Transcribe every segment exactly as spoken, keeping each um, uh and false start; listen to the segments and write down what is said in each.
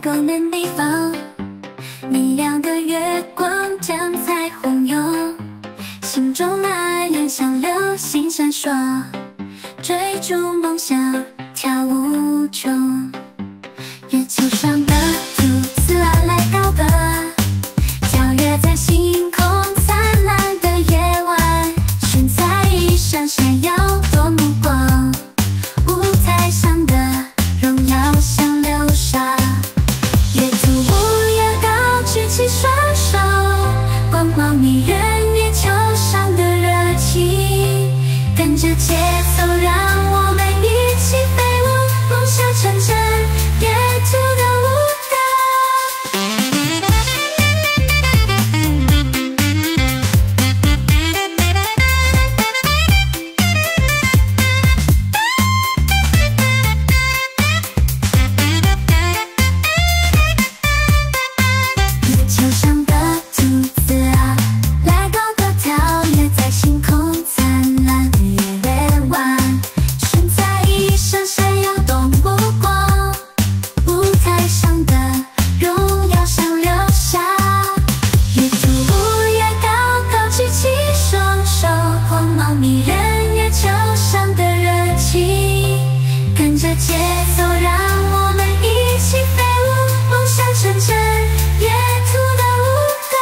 光的地方，明亮的月光将彩虹涌，心中爱恋像流星闪烁，追逐梦想跳无穷。月球上的兔子啊，来告白，跳跃在星空灿烂的夜晚，身材一闪闪耀夺目光，舞台上的荣耀像流沙。月兔舞跃高，举起双手，光芒迷人，月球上的热情，跟着节奏让我们一起飞舞，梦想成真，月兔的舞蹈。月球上的兔子啊，来高歌跳跃在星空灿烂的夜晚，身材一闪闪耀夺目光，舞台上的荣耀像流沙。月兔舞跃高，高举起双手，光芒迷人，月球上的热情，跟着节奏让我们一起飞舞，梦想成真，月兔的舞蹈。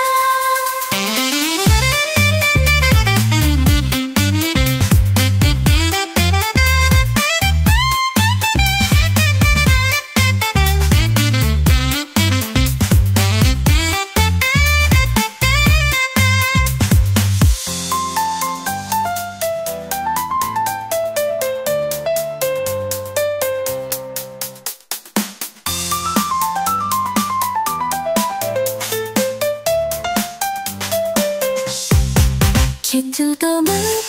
去土豆们